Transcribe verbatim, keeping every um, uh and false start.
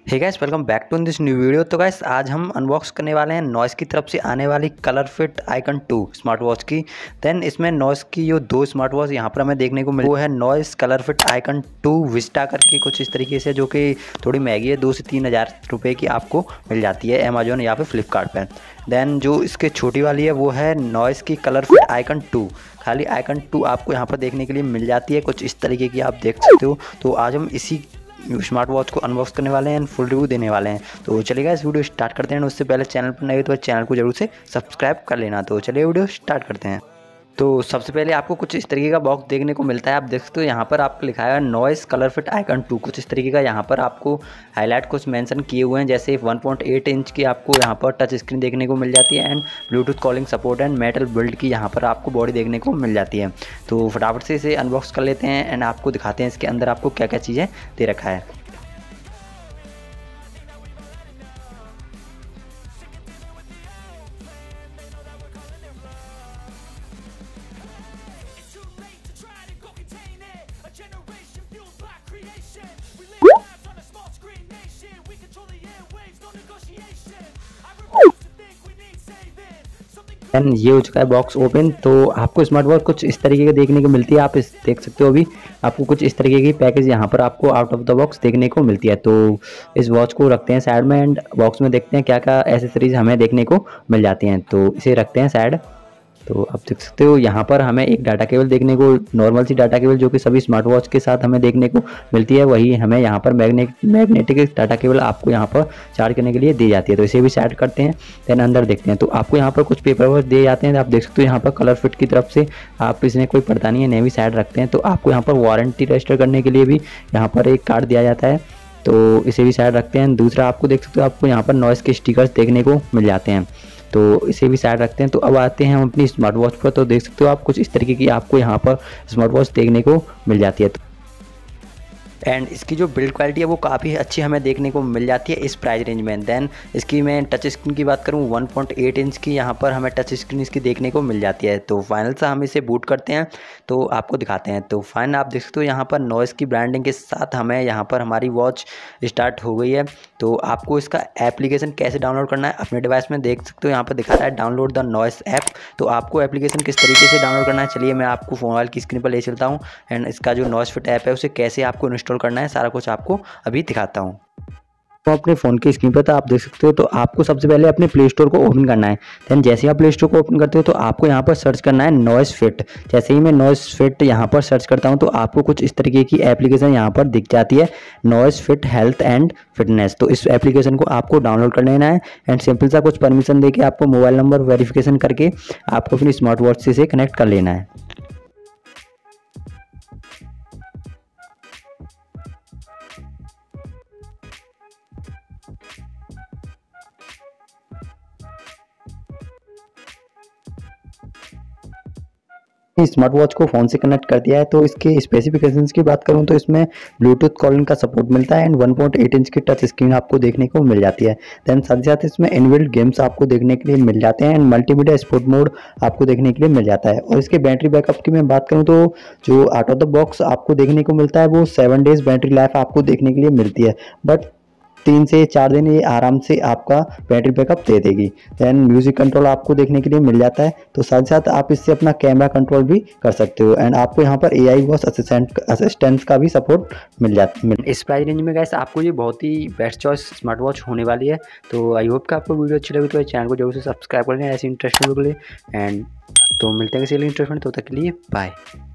Hey guys, welcome back to this new video. तो guys आज हम अनबॉक्स करने वाले हैं नॉइस की तरफ से आने वाली colour fit icon two smart watch की। देन इसमें नॉइस की जो दो स्मार्ट वॉच यहाँ पर हमें देखने को मिले वो है Noise colour fit icon two vista करके कुछ इस तरीके से, जो कि थोड़ी महंगी है, दो से तीन हज़ार रुपये की आपको मिल जाती है अमेजोन या फिर फ्लिपकार्ट पर। देन जो इसके छोटी वाली है वो है नॉइस की कलर फिट आइकन टू। खाली आइकन टू आपको यहाँ पर देखने के लिए मिल जाती है, कुछ इस तरीके की आप देख सकते हो। तो आज हम इसी स्मार्ट वॉच को अनबॉक्स करने वाले हैं एंड फुल रिव्यू देने वाले हैं। तो चलिएगा इस वीडियो स्टार्ट करते हैं। उससे पहले चैनल पर नए हो तो चैनल को जरूर से सब्सक्राइब कर लेना। तो चलिए वीडियो स्टार्ट करते हैं। तो सबसे पहले आपको कुछ इस तरीके का बॉक्स देखने को मिलता है। आप देख सकते हो यहाँ पर आपको लिखा है Noise colour fit icon two, कुछ इस तरीके का यहाँ पर आपको हाईलाइट कुछ मेंशन किए हुए हैं, जैसे वन पॉइंट एट इंच की आपको यहाँ पर टच स्क्रीन देखने को मिल जाती है and Bluetooth calling support and metal build की यहाँ पर आपको बॉडी देखने को मिल जाती है। तो फटाफट से इसे अनबॉक्स कर लेते हैं एंड आपको दिखाते हैं इसके अंदर आपको क्या क्या चीज़ें दे रखा है। एंड ये हो चुका है बॉक्स ओपन। तो आपको स्मार्ट वॉच कुछ इस तरीके की देखने को मिलती है। आप इस देख सकते हो अभी आपको कुछ इस तरीके की पैकेज यहाँ पर आपको आउट ऑफ द बॉक्स देखने को मिलती है। तो इस वॉच को रखते हैं साइड में एंड बॉक्स में देखते हैं क्या क्या एसेसरीज हमें देखने को मिल जाती हैं। तो इसे रखते हैं साइड। तो आप देख सकते हो यहाँ पर हमें एक डाटा केबल देखने को, नॉर्मल सी डाटा केबल जो कि सभी स्मार्ट वॉच के साथ हमें देखने को मिलती है, वही हमें यहाँ पर मैग्नेट मैग्नेटिक डाटा केबल आपको यहाँ पर चार्ज करने के लिए दी जाती है। तो इसे भी सेट करते हैं। देन अंदर देखते हैं। तो आपको यहाँ पर कुछ पेपर वर्क दिए जाते हैं। आप देख सकते हो यहाँ पर कलर फिट की तरफ से आप इसमें कोई पड़ता नहीं है, नहीं भी साइड रखते हैं। तो आपको यहाँ पर वारंटी रजिस्टर करने के लिए भी यहाँ पर एक कार्ड दिया जाता है, तो इसे भी साइड रखते हैं। दूसरा आपको देख सकते हो आपको यहाँ पर नॉइस के स्टिकर्स देखने को मिल जाते हैं, तो इसे भी साइड रखते हैं। तो अब आते हैं हम अपनी स्मार्ट वॉच पर। तो देख सकते हो आप कुछ इस तरीके की आपको यहाँ पर स्मार्ट वॉच देखने को मिल जाती है। एंड इसकी जो बिल्ड क्वालिटी है वो काफ़ी अच्छी हमें देखने को मिल जाती है इस प्राइस रेंज में। देन इसकी मैं टच स्क्रीन की बात करूँ, वन पॉइंट एट इंच की यहाँ पर हमें टच स्क्रीन इसकी देखने को मिल जाती है। तो फाइनल से हम इसे बूट करते हैं तो आपको दिखाते हैं। तो फाइन आप देख सकते हो यहाँ पर नॉइस की ब्रांडिंग के साथ हमें यहाँ पर हमारी वॉच स्टार्ट हो गई है। तो आपको इसका एप्लीकेशन कैसे डाउनलोड करना है अपने डिवाइस में देख सकते हो, यहाँ पर दिखा रहा है डाउनलोड द नॉइस ऐप। तो आपको एप्लीकेशन किस तरीके से डाउनलोड करना है, चलिए मैं आपको मोबाइल की स्क्रीन पर ले चलता हूँ एंड इसका जो नॉइस फिट ऐप है उसे कैसे आपको इंस्टॉल करना है सारा कुछ आपको अभी दिखाता हूँ। तो अपने फ़ोन की स्क्रीन पर तो आप देख सकते हो। तो आपको सबसे पहले अपने प्ले स्टोर को ओपन करना है। देन जैसे ही आप प्ले स्टोर को ओपन करते हो तो आपको यहाँ पर सर्च करना है नॉइस फिट। जैसे ही मैं नॉइस फिट यहाँ पर सर्च करता हूँ तो आपको कुछ इस तरीके की एप्लीकेशन यहाँ पर दिख जाती है, Noise fit health and fitness. तो इस एप्लीकेशन को आपको डाउनलोड कर लेना है एंड सिंपल सा कुछ परमिशन देके आपको मोबाइल नंबर वेरिफिकेशन करके आपको अपनी स्मार्ट वॉच से इसे कनेक्ट कर लेना है। स्मार्ट वॉच को फ़ोन से कनेक्ट कर दिया है। तो इसके स्पेसिफिकेशंस की बात करूं तो इसमें ब्लूटूथ कॉलिंग का सपोर्ट मिलता है and one point eight inch की टच स्क्रीन आपको देखने को मिल जाती है। देन साथ ही साथ इसमें इनबिल्ट गेम्स आपको देखने के लिए मिल जाते हैं एंड मल्टीमीडिया स्पोर्ट मोड आपको देखने के लिए मिल जाता है। और इसके बैटरी बैकअप की मैं बात करूँ तो जो आउट ऑफ द बॉक्स आपको देखने को मिलता है वो सेवन डेज बैटरी लाइफ आपको देखने के लिए मिलती है, बट तीन से चार दिन ये आराम से आपका बैटरी बैकअप दे देगी। दैन म्यूजिक कंट्रोल आपको देखने के लिए मिल जाता है। तो साथ साथ आप इससे अपना कैमरा कंट्रोल भी कर सकते हो एंड आपको यहाँ पर A I watch assistant assistants का भी सपोर्ट मिल जाता है। इस प्राइस रेंज में गाइस आपको ये बहुत ही बेस्ट चॉइस स्मार्ट वॉच होने वाली है। तो आई होप कि आपको वीडियो अच्छी लगी तो चैनल को जरूर से सब्सक्राइब कर लें ऐसी इंटरेस्टिंग वीडियो के लिए। एंड तो मिलते हैं किसी इंटरेस्टिंग, तो तक के लिए बाय।